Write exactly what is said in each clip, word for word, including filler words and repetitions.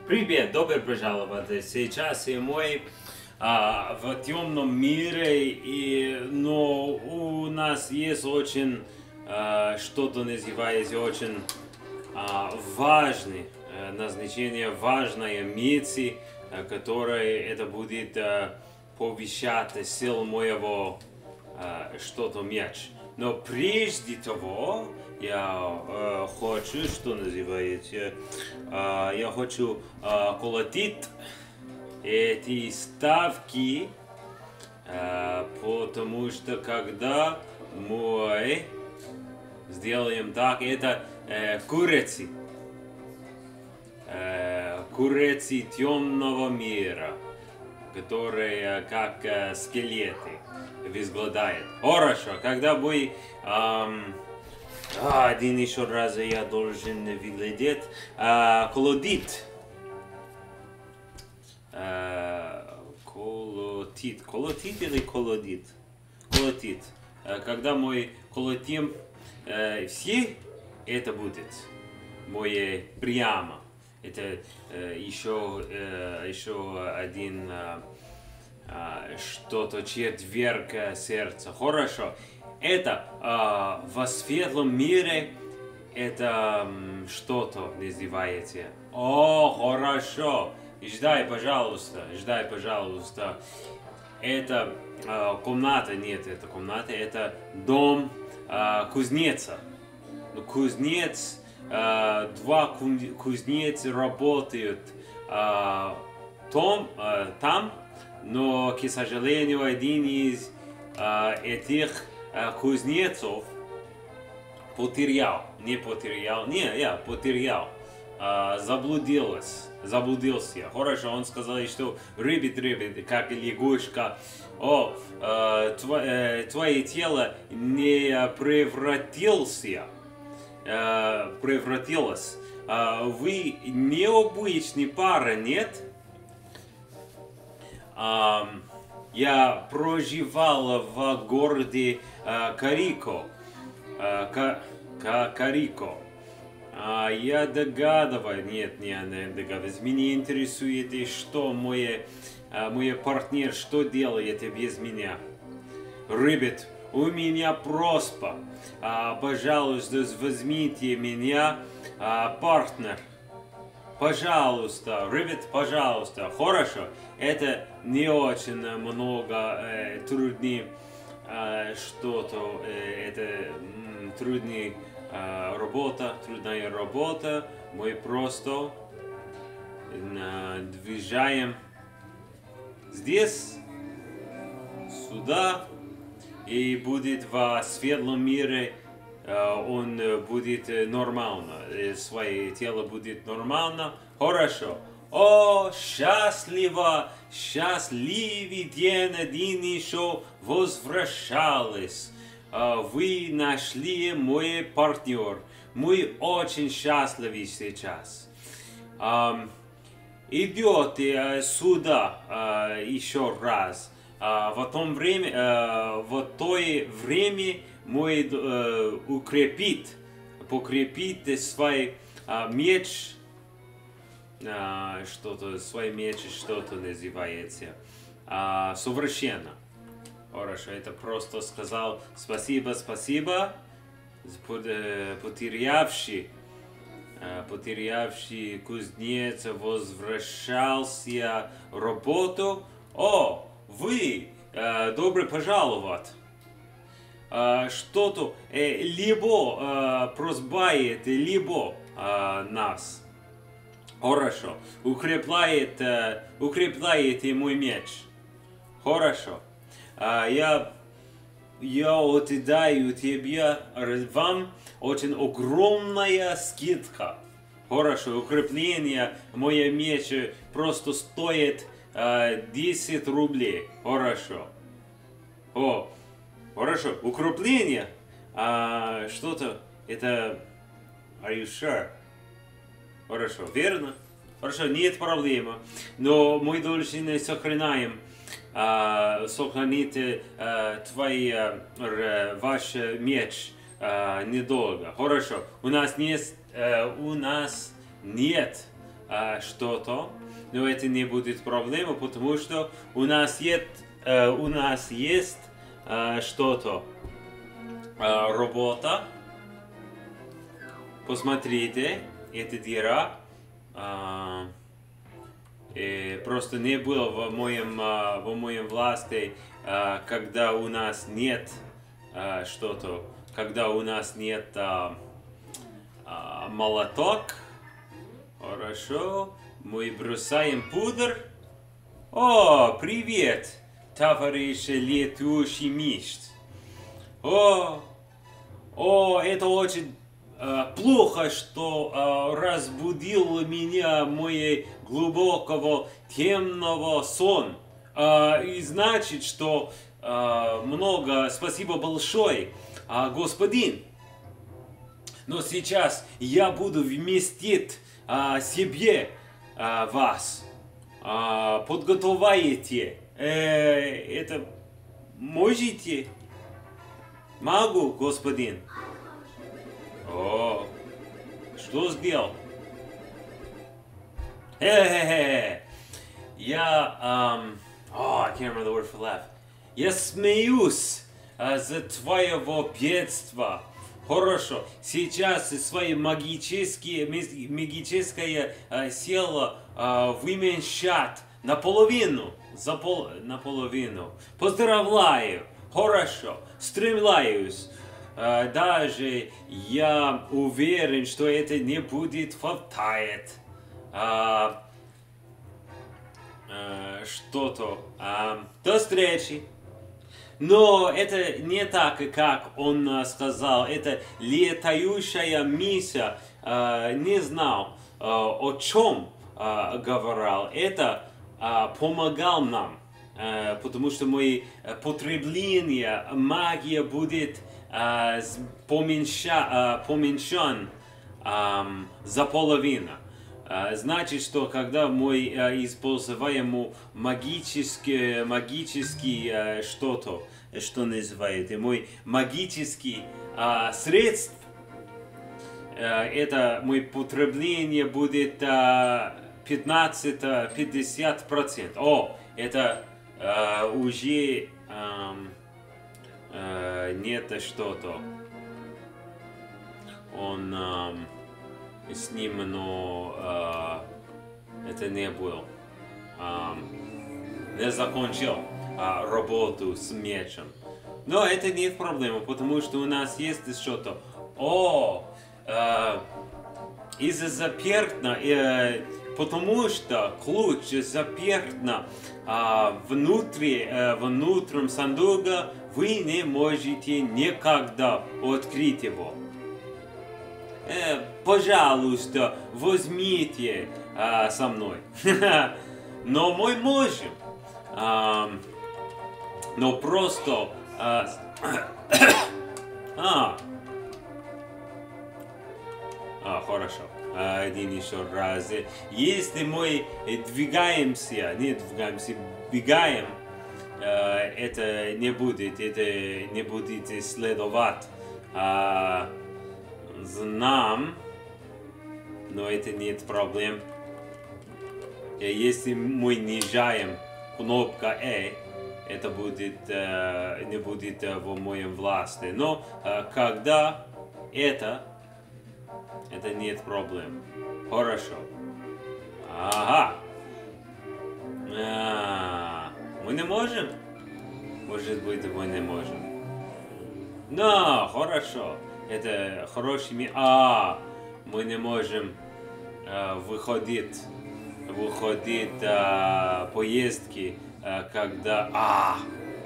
Привет, добро пожаловать. Сейчас и мой а, в темном мире, и, но у нас есть очень а, что-то называется очень а, важное а, назначение, важная миссия, а, которая это будет а, повещать сил моего а, что-то мяч. Но прежде того, я э, хочу, что называется, э, я хочу э, колотить эти ставки, э, потому что когда мы сделаем так, это э, курицы, э, курицы темного мира, которые как э, скелеты возгладают. Хорошо, когда вы эм, а, один еще раз я должен выглядеть. А, колодит. А, колотит. Колотит или колодит? Колотит. А, когда мы колотим а, все, это будет мое прямо. Это а, еще, а, еще один а, а, что-то четверг сердца. Хорошо. Это э, во светлом мире это э, что-то называете. О, хорошо. Ждай, пожалуйста, ждай, пожалуйста. Это э, комната, нет, это комната, это дом э, кузнеца. Кузнец, э, два кузнеца работают э, том, э, там, но, к сожалению, один из э, этих кузнецов потерял, не потерял, не, я потерял, а, заблудилась, заблудился. Хорошо, он сказал, что рыбит, рыбит, как лягушка. О, а, твое, твое тело не превратился, а, превратилось. А, вы необычный пара, нет? А, я проживал в городе uh, Карико. Uh, Карико. Uh, я догадываюсь, нет, не, не догадываюсь. Меня интересует, что мой, uh, мой партнер, что делает без меня. Ребят, у меня просьба. Uh, пожалуйста, возьмите меня, uh, партнер. Пожалуйста, ребят, пожалуйста, хорошо. Это не очень много э, труднее э, что-то, э, это м, трудная э, работа, трудная работа. Мы просто э, движаем здесь, сюда, и будет в светлом мире он будет нормально, свое тело будет нормально, хорошо. О, счастливо, счастливый день один еще возвращались. Вы нашли мой партнер. Мы очень счастливы сейчас. Идете сюда еще раз. В том время, в то время мы э, укрепит, покрепит свой э, меч, э, что-то, свой меч, что-то называется, э, совершенно. Хорошо, это просто сказал спасибо, спасибо, потерявший, э, потерявший кузнец возвращался в работу. О, вы, э, добро пожаловать. Uh, что-то э, либо uh, просбает, либо uh, нас. Хорошо. Укрепляет, uh, укрепляет мой меч. Хорошо. Uh, я, я отдаю тебе, вам очень огромная скидка. Хорошо. Укрепление моего меча просто стоит uh, десять рублей. Хорошо. О. Хорошо, укрепление, а, что-то, это, are you sure? Хорошо, верно? Хорошо, нет проблемы, но мы должны сохраняем, а, сохранить а, твой, а, ваш меч а, недолго. Хорошо, у нас нет, а, у нас нет а, что-то, но это не будет проблема, потому что у нас есть, а, у нас есть а, что-то, а, работа. Посмотрите, эта дыра. А, и просто не было в моем, а, в моем власти, а, когда у нас нет а, что-то, когда у нас нет а, а, молоток. Хорошо, мы бросаем пудр. О, привет, товарищ летучий мишь. О, о, это очень э, плохо, что э, разбудил меня мой глубокого темного сон. Э, и значит, что э, много спасибо большое, э, господин. Но сейчас я буду вместить а, себе а, вас. А, подготовите. Э, это можете? Могу, господин. О, что сделал? Хе-хе-хе. Я, um, oh, I can't remember the word for laugh. Я смеюсь а, за твоего бедства. Хорошо, сейчас свои магические, магическое э, сила э, выменьшат наполовину, за пол, наполовину. Поздравляю, хорошо, стремляюсь. Э, даже я уверен, что это не будет хватает. Э, э, что-то. Э, до встречи. Но это не так, как он uh, сказал. Это летающая миссия uh, не знал, uh, о чем uh, говорил. Это uh, помогал нам, uh, потому что мое потребление магии будет uh, поменьша, uh, поменьшен um, за половину. Uh, значит, что когда мы uh, используем магический, магический uh, что-то, что называется, мой магический uh, средств, uh, это мое потребление будет uh, пятнадцать-пятьдесят процентов. О, это uh, уже um, uh, нет что-то. Он um, с ним, но uh, это не был. Um, не закончил uh, работу с мечем. Но это не проблема, потому что у нас есть что-то. О, uh, из-за запертно, uh, потому что ключ запертно uh, внутри, uh, внутреннем сундука, вы не можете никогда открыть его. Э, пожалуйста, возьмите э, со мной. Но мы можем. Э, но просто... Э, а. а, хорошо. Один еще раз. Если мы двигаемся, не двигаемся, бегаем, э, это не будет, это не будет следовать. Э, Знам, но это нет проблем. Если мы нажимаем кнопку E, это будет, э, не будет э, в моем власти. Но э, когда это, это нет проблем. Хорошо. Ага. А, мы не можем? Может быть, мы не можем. Но, хорошо. Это хороший мир. А, мы не можем э, выходить, выходить э, поездки, э, когда... А,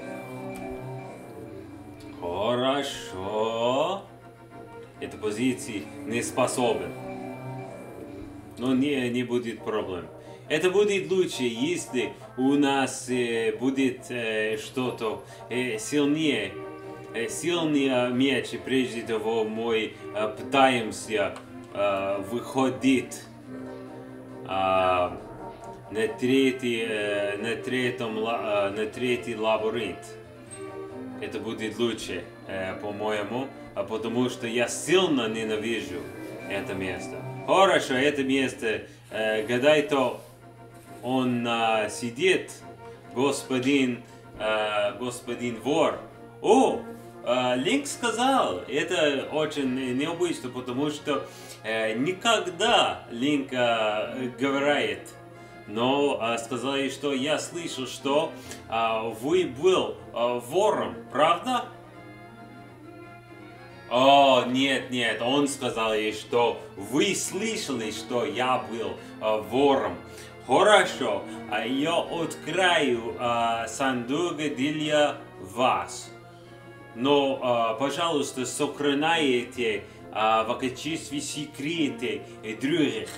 хорошо. Эта позиция не способен. Но не, не будет проблем. Это будет лучше, если у нас э, будет э, что-то э, сильнее. Сильный меч, и прежде того мы uh, пытаемся uh, выходить uh, на, третий, uh, на, третьем, uh, на третий лабиринт. Это будет лучше, uh, по-моему, потому что я сильно ненавижу это место. Хорошо, это место. Э, гадай-то он э, сидит, господин, э, господин вор. О, э, Линк сказал, это очень необычно, потому что э, никогда Линк э, говорит. Но э, сказали, что я слышал, что э, вы был э, вором, правда? О, нет, нет, он сказал ей, что вы слышали, что я был э, вором. Хорошо, я открою э, сундук для вас. Но, э, пожалуйста, сохраняйте э, в качестве секрета других.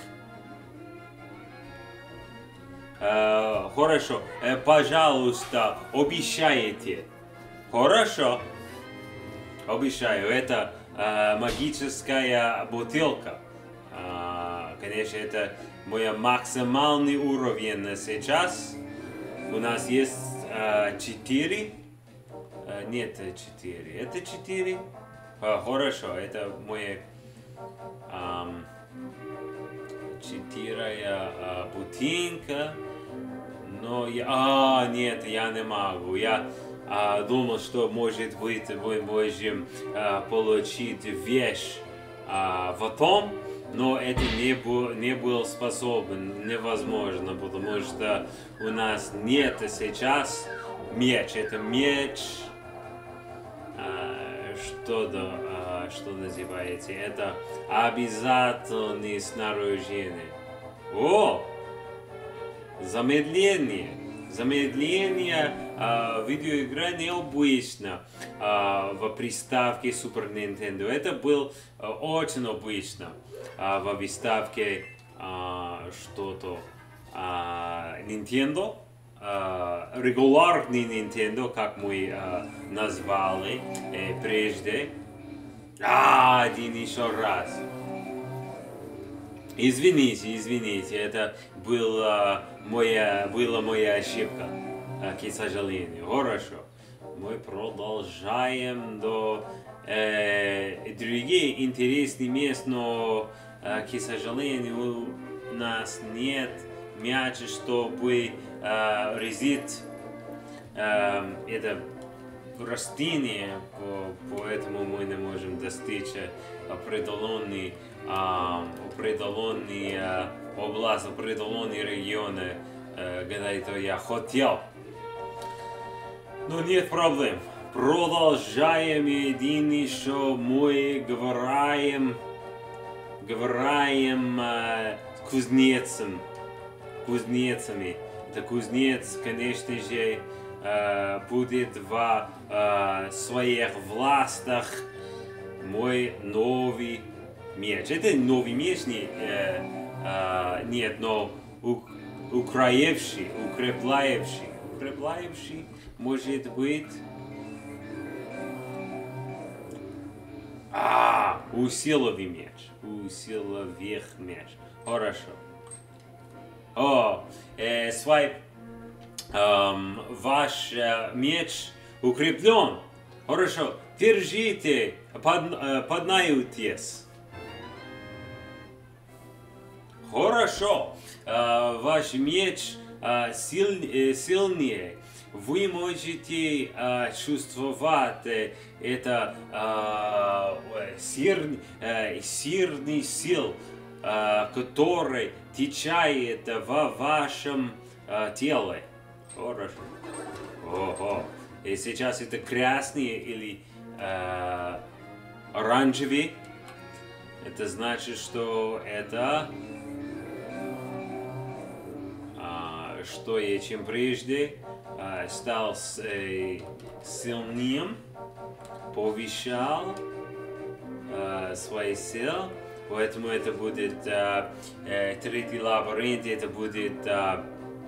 Э, хорошо, э, пожалуйста, обещайте. Хорошо. Обещаю, это э, магическая бутылка. Э, конечно, это мой максимальный уровень сейчас. У нас есть э, четыре. Э, нет, четыре. Это четыре. Э, хорошо, это мой э, четвертая э, бутылка. Но я... А, нет, я не могу. Я... Uh, думал, что, может быть, мы можем uh, получить вещь uh, в том, но это не был, не был способен, невозможно, потому что у нас нет сейчас меч. Это меч, uh, что-то, uh, что называете, это обязательное снаряжение. О! Замедление. Замедление э, видеоигра необычно э, в приставке Super Nintendo. Это было э, очень обычно э, в приставке э, что-то э, Nintendo. Э, регулярный Nintendo, как мы э, назвали э, прежде. А, один еще раз. Извините, извините, это была моя, была моя ошибка, к сожалению. Хорошо. Мы продолжаем до э, других интересных мест, но, э, к сожалению, у нас нет мяча, чтобы э, резить э, это растение, поэтому мы не можем достичь определенный Uh, определенные uh, области, определенные регионы, uh, где я хотел. Но нет проблем. Продолжаем один еще мы говорим, говорим uh, кузнецам, кузнецами. Это кузнец, конечно же, uh, будет в uh, своих властях мой новый меч. Это новый меч, не, э, э, нет, но укрепляющий, укрепляющий, укрепляющий может быть. А, усиловый меч, усиловых меч. Хорошо. О, э, свайп, эм, ваш э, меч укреплен. Хорошо. Держите, под, э, поднайтесь. Хорошо, uh, ваш меч uh, сил, uh, сильнее. Вы можете uh, чувствовать uh, это uh, сир, uh, сильный сил, uh, который течет в вашем uh, теле. Хорошо. Ого. И сейчас это красный или uh, оранжевый. Это значит, что это что я чем прежде э, стал э, сильным, повышал э, свои силы, поэтому это будет э, э, третий лабиринт, это будет э,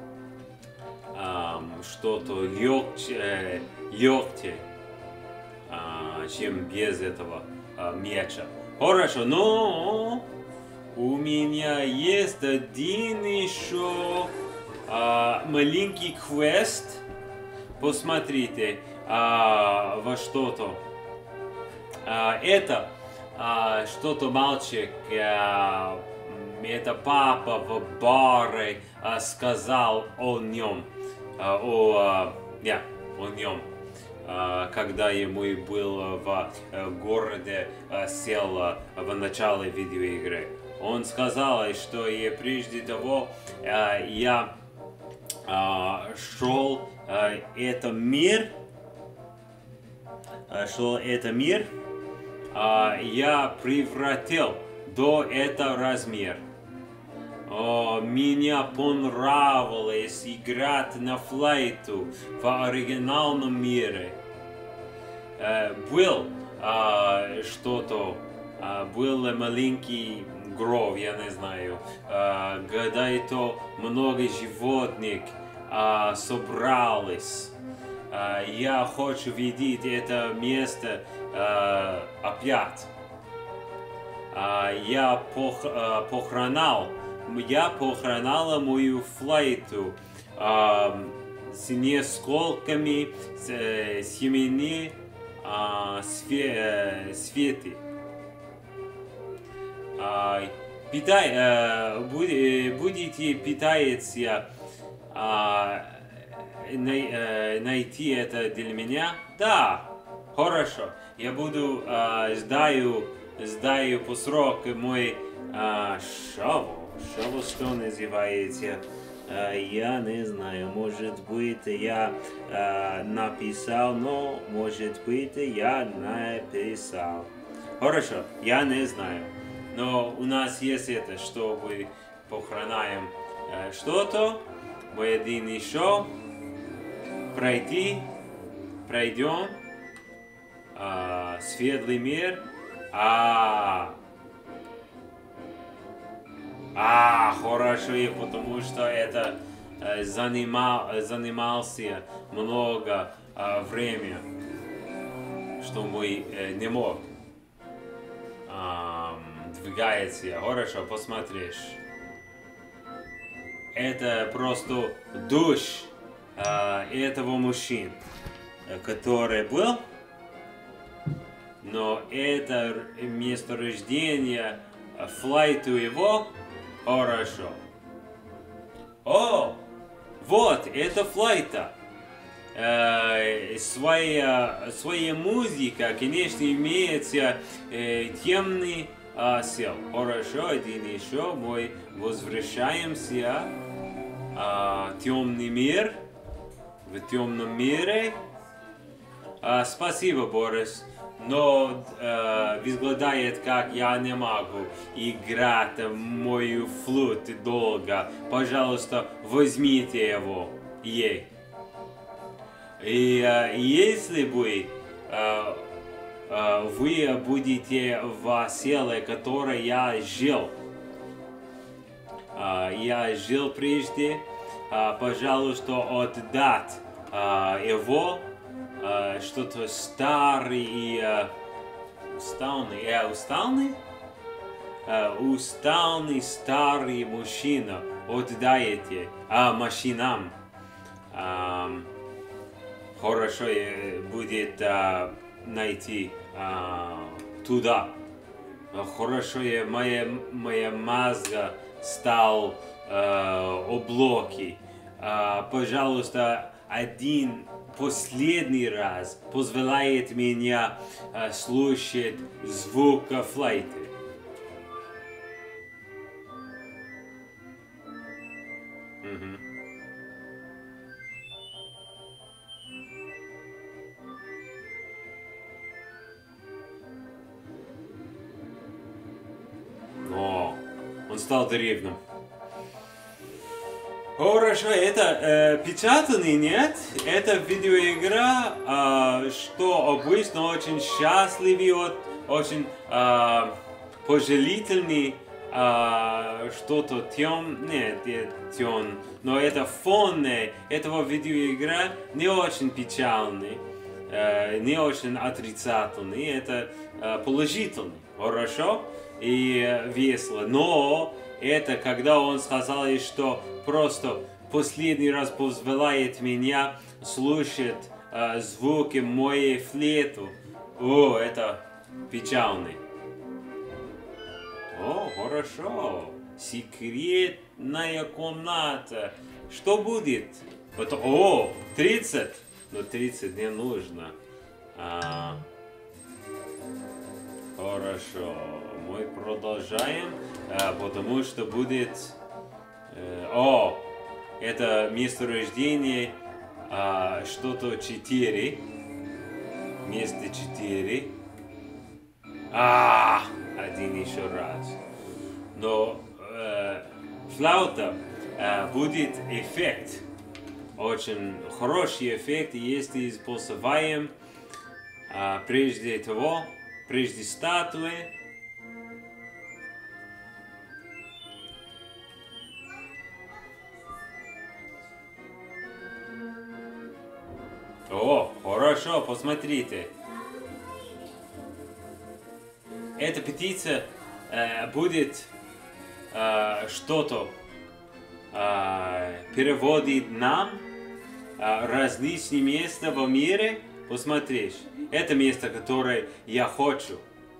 э, что-то легче, э, легче э, чем без этого э, меча. Хорошо, но у меня есть один еще Uh, маленький квест. Посмотрите uh, во что-то. Uh, это uh, что-то мальчик uh, это папа в баре а, сказал о нем, а, о, а, yeah, о нем, а, когда ему был в а, городе, а, сел а, в начале видеоигры. Он сказал, что и прежде того а, я а, шел а, это мир, а, шел это мир, а, я превратил до этого размер. О, меня понравилось играть на флейту в оригинальном мире. Э, был э, что-то, э, был маленький гроб, я не знаю, э, когда это много животных э, собралось. Э, я хочу видеть это место э, опять. Uh, я пох, uh, похоронал, я похоронала мою флейту uh, с несколькими uh, семени uh, све, uh, светы. Uh, питай, uh, буд, будете питаться uh, най, uh, найти это для меня? Да, хорошо. Я буду uh, ждаю Сдаю по сроку мой а, шоу. Шоу что называется? А, я не знаю. Может быть я а, написал, но может быть я написал. Хорошо, я не знаю. Но у нас есть это, чтобы похоронаем а, что-то. Мы один еще пройти, пройдем а, светлый мир. А, а, хорошо, потому что это э, занимал, занимался много э, времени, что мы э, не мог э, двигаться. Хорошо, посмотришь. Это просто душ э, этого мужчины, который был. Но это место рождения, флайту его, хорошо. О, вот, это флайта. Э, своя, своя музыка, конечно, имеется э, темный э, сел. Хорошо, один еще, мы возвращаемся в темный мир, в темном мире. Э, спасибо, Борис. Но э, возгладает, как я не могу играть мою флут долго. Пожалуйста, возьмите его, ей. И э, если бы э, э, вы будете в селе, которое я жил, э, я жил прежде, э, пожалуйста, отдать э, его. Uh, что-то старый и uh, усталый, э, усталый, uh, усталый старый мужчина отдаете а, машинам. Uh, хорошо будет uh, найти uh, туда. Uh, хорошо, моя, моя мозга стал uh, облаки. Uh, пожалуйста, один последний раз позволяет меня uh, слушать звук флейты. Mm-hmm. О, он стал древним. Хорошо, это э, печатный, нет? Это видеоигра, э, что обычно очень счастливый, очень э, пожалительный, э, что-то тем, нет, тем, но это фон этого видеоигра не очень печальный, э, не очень отрицательный, это э, положительный, хорошо и весело, но это когда он сказал, что просто последний раз позволяет меня слушать э, звуки моей флейты. О, это печальный. О, хорошо. секретная комната. Что будет? Потом, о, тридцать. Но тридцать не нужно. А, хорошо. Мы продолжаем, а, потому что будет... Э, о, это месторождение а, что-то четыре. Место четыре. А, один еще раз. Но э, флаута э, будет эффект. Очень хороший эффект, если используем э, прежде того, прежде статуи. О, хорошо, посмотрите. Эта птица э, будет э, что-то э, переводить нам э, различные места в мире. Посмотришь, это место, которое я хочу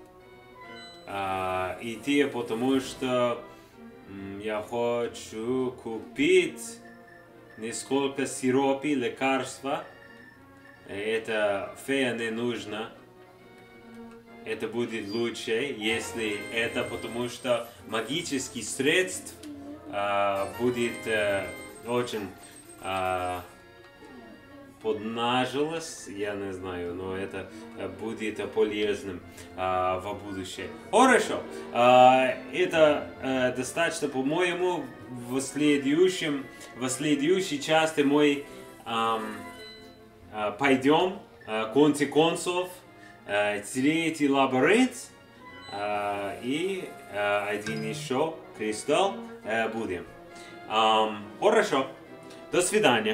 э, идти, потому что м, я хочу купить несколько сиропов, лекарства. Это фея не нужно. Это будет лучше, если это, потому что магический средств э, будет э, очень э, поднажилось, я не знаю, но это будет полезным э, в будущем. Хорошо, э, это э, достаточно, по-моему, в следующем, в следующей части мы э, э, пойдем, э, в конце концов, третий лабиринт uh, и uh, один еще кристалл uh, будем. Um, хорошо. До свидания.